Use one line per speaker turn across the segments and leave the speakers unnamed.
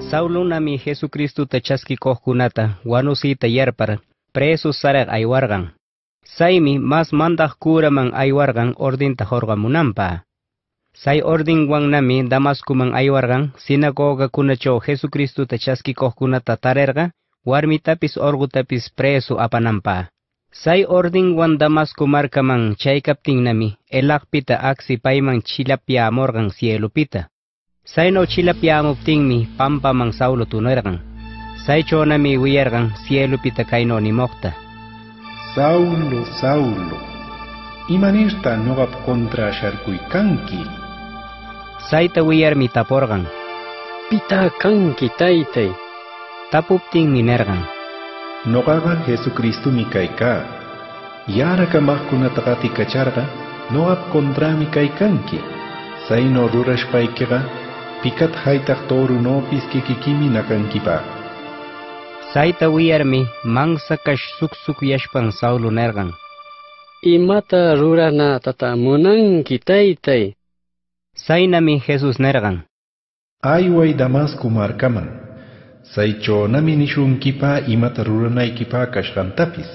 Saulo nami Jesucristo tachaskikohkunata wanusita yarpar preso saraq aywargan. Saymi mas mandak kuraman aywargan ordinta jorgamunampa. Say ordinwan nami Damaskuman aywargan sinagoga kunacho Jesucristo tachaskikohkunata tarerga warmitapis orgutapis preso apanampa. Say ordinwan Damasco markaman chaykaptin nami elakpita aksi payman chilapya morgan cielopita. Say no chilapya muptingmi pampa mang Saulo tunergan. Say chonami wiyargan cielopita kaino ni mokta.
Saulo, Saulo, imanirta nogap kontra sharkuykanki.
Say tawiyar mi taporgan.
Pita kanki taytay.
Tapupting minergan.
Nogaga Jesucristo mi kayka. Yara kamahkunatakati kacharga, nogap kontra mi kaykanki. Say no rurash paikega, pikat haytak toru no piskikikimi nakankipa.
Say tawiyarmi mangsakash suksuk yashpan Saulo nergan.
Imata rurana tatamunanki taytay.
Say nami Jesus nergan.
Ayway Damasco markaman. Say chonami nishunkipa imata ruranaykipa kashkantapis.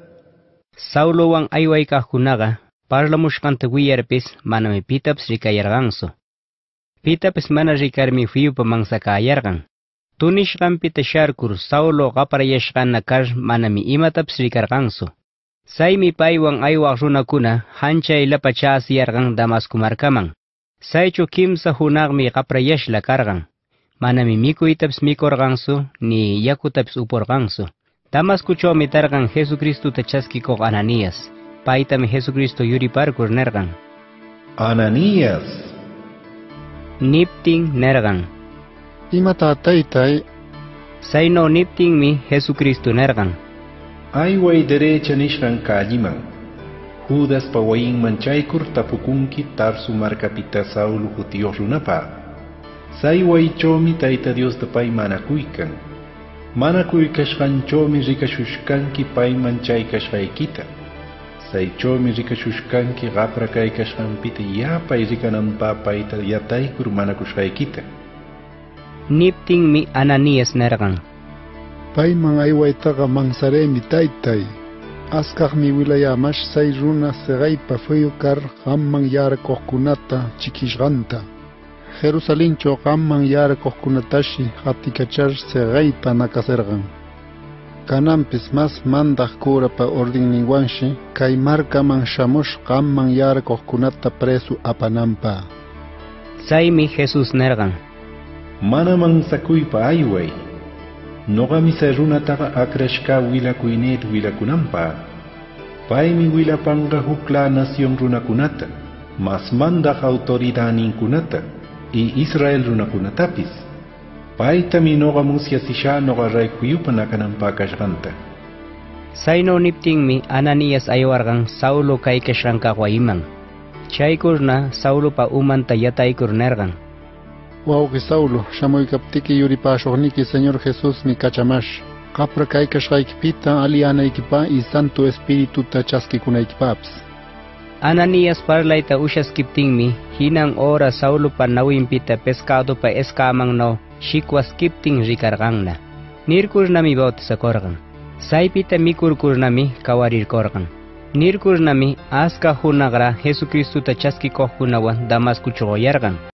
Saulo wang ayway kahkunaga parlamushkanta wiyarpis manami pitaps rikayarganso. Pitapis mana rikarmi fiyupa mangsakayargan. Tunishkan pita sharkur Saulo qaparayashkana kar manami imataps rikarganso. Saymi paywang aywaq runakuna hanchay lapachasiyargan Damasco markaman. Saycho kimsa hunaqmi qaprayashla kargan. Manami mikuytaps mikorganso ni yakutaps uporganso. Damascuchomi targan Jesucristo tachaskikoq Ananías. Paytami Jesucristo yuriparkur nergan.
Ananías.
Niptin nergan.
Imata taytay.
Sayno niptinmi Jesucristo nergan.
Ayway derecha nishkan kalliman. Judas pawayin manchaykur tapukunki Tarsu markapita Saulo jutiyoq runapa. Sayway chomi tayta Dios pay manakuykan. Manakuykashqanchomi rikashushkanki pay manchaykashqaykita. Saychomi rikashushkanki qapra kaykashqanpita yapay rikananpa payta yataykur manakushqaykita.
Niptinmi Ananías nergan.
Payman aywaytaqa mansaremi taytay. Askaqmi wilayamash say runa seqaypa fuyukar qamman yarakuqkunata chikishqanta. Jerusalencho qamman yarakuqkunatashi qatikachar seqaypa nakasirqan. Kanampis mas mandaq kurapa ordinninwanshi kay markaman shamush qamman yarakuqkunata preso apanampa.
Saymi Jesus nergan.
Mana mansakuypa ayway. Nogami say runataqa akrashka wilakuynet wilakunampa. Paymi wilapanga hukla nación runakunata, mas mandaq autoridaninkunata, y Israel runakunatapis. Paytami noga musyasisha noga raykuyupa nakanampa kashqanta.
Sayno niptinmi Ananías aywargan Saulo kaykashqanqa wayman. Chaykurna Saulo pa umanta yataykur nergan.
Wawqi Saulo, shamuykaptiki yuripashuqniki Señor Jesús mi kachamash. Qapra kaykashqaykipita aliyanaykipa y Santo Espírituta chaskikunaykipapas.
Ananías parlayta ushaskiptinmi hinan ora Saulo pa nawinpita pescado pa eskaman no shikwaskiptin rikarganna. Nirkurnami bautisakorgan. Saypita mikurkurnami kawarirkorgan. Nirkurnami aska hunagra Jesucristo tachaskikoqkunawan Damascucho yargan.